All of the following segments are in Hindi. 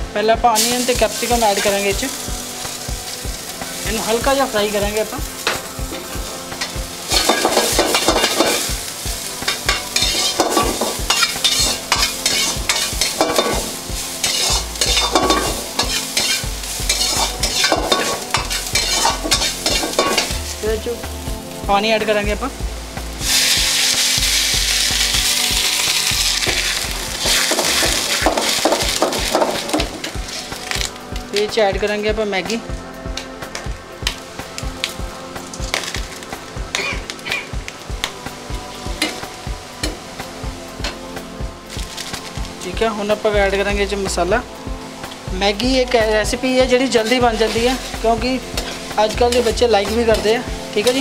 पहले आप ऑनियन ते कैप्सिकम ऐड करांगे इस इनू हल्का जिहा फ्राई करांगे आप। पानी ऐड करांगे आप। ये ऐड करेंगे आप मैगी। ठीक है, हुण आप ऐड करेंगे जो मसाला। मैगी एक रेसिपी है जी जल्दी बन जाती है, क्योंकि आजकल के बच्चे लाइक भी करते हैं। ठीक है जी,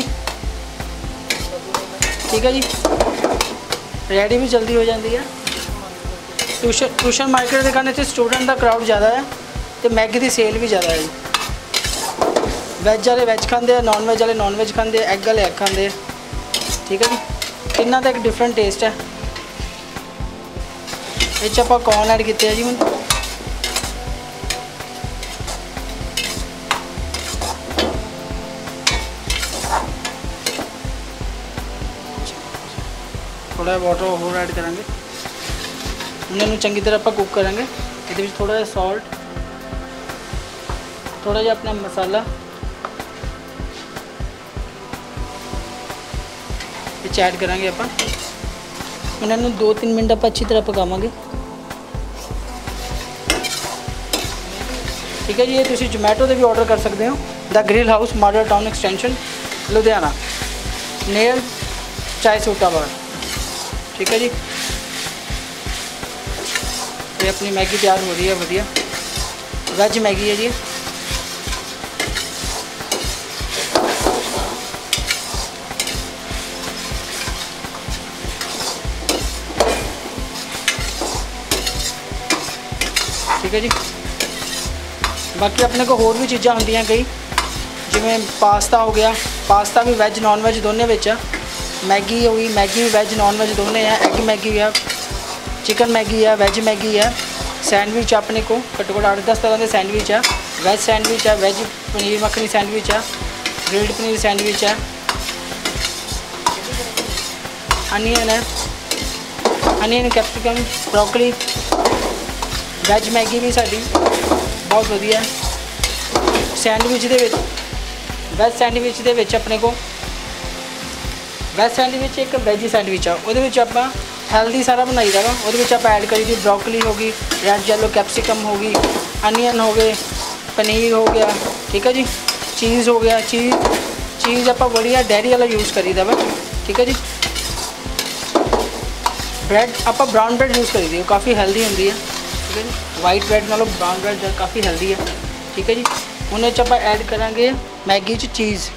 ठीक है जी, रेडी भी जल्दी हो जाती है। ट्यूशन मार्केट दिखाने से स्टूडेंट का क्राउड ज़्यादा है तो मैगी की सेल भी ज़्यादा है जी। वैज वाले वैज खाते, नॉन वैज वाले नॉन वैज खाते, एग वाले एग खाते। ठीक है जी, इन्हों का एक डिफरेंट टेस्ट है। ये आप कॉर्न ऐड किए जी। हूँ थोड़ा वाटर होर ऐड करेंगे, उन्होंने चंगी तरह आप कुक करेंगे। ये थोड़ा जहा सॉल्ट, थोड़ा जहा अपना मसाला ऐड करेंगे आप। उन्होंने 2-3 मिनट आप अच्छी तरह पकावांगे। ठीक है जी, ये तुम जोमैटो से भी ऑर्डर कर सकते हो। The grill house, model town extension, Ludhiana, near Chai Sutta बार। ठीक है जी, ये अपनी मैगी तैयार हो रही है, बढ़िया वेज मैगी है जी। ठीक है जी, बाकी अपने को होर भी चीज़ां होंदियां कई, जिवें पास्ता हो गया। पास्ता भी वैज नॉन वैज दोनों विच। मैगी हो गई, मैगी भी वैज नॉन वैज दोनों है। एग मैगी है, चिकन मैगी है, वैज मैगी है। सैंडविच अपने को घट्टो घट्ट 8-10 तरह के सैंडविच है। वैज सैंडविच है, वैज पनीर मखनी सैंडविच है, ग्रिल्ड पनीर सैंडविच है, अनियन है, onion capsicum, broccoli. Veg Maggi भी साड़ी बहुत वधिया है। सैंडविच दे विच, वैज सैंडविच दे विच अपने को वैज सैंडविच एक वैजी सैंडविच है, वो आप हेल्दी सारा बनाई दा। वो आप ऐड करी दी ब्रोकली होगी, रेड येलो कैप्सिकम होगी, अनियन हो गए, पनीर हो गया। ठीक है जी, चीज़ हो गया। चीज़ आप बढ़िया डेयरी वाला यूज़ करी दा वा। ठीक है जी, ब्रेड आप ब्राउन ब्रेड यूज़ करी दी, काफ़ी हेल्दी होंगी है। ठीक है जी, वाइट ब्रेड नालों ब्राउन ब्रेड काफ़ी हेल्दी है। ठीक है जी, उन्हें आप ऐड करांगे मैगी च चीज़।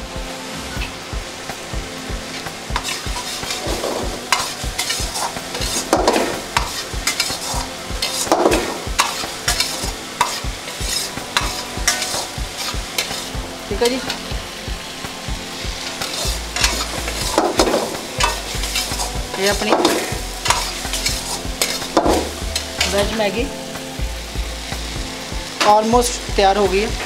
ठीक है जी, ये अपनी वेज मैगी ऑलमोस्ट तैयार हो गई है।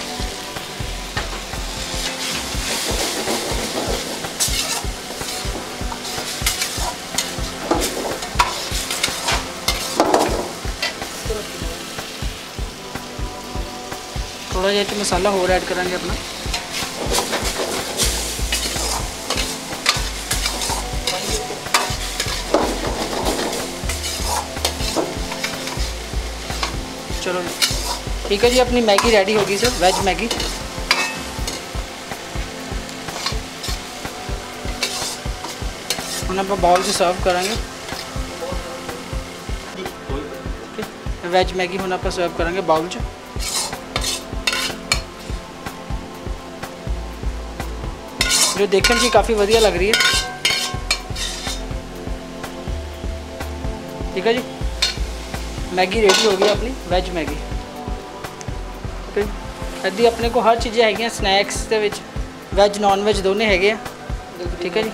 थोड़ा जहा मसाला होर ऐड करेंगे अपना। चलो ठीक है जी, अपनी मैगी रेडी होगी सर, वेज मैगी। हम आप बाउल से सर्व करेंगे। वेज मैगी हम आप सर्व करेंगे बाउल च। जो देखने से काफ़ी वधिया लग रही है। ठीक है जी, मैगी रेडी हो गई अपनी वेज मैगी। इदी अपने को हर चीज़ें है स्नैक्स के वैज नॉन वैज दोनों है। ठीक है जी,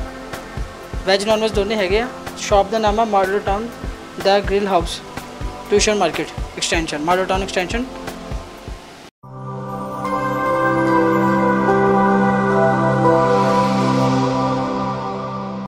वैज नॉन वैज दोनों है। शॉप का नाम है Model Town the grill House, tuition market extension, Model town extension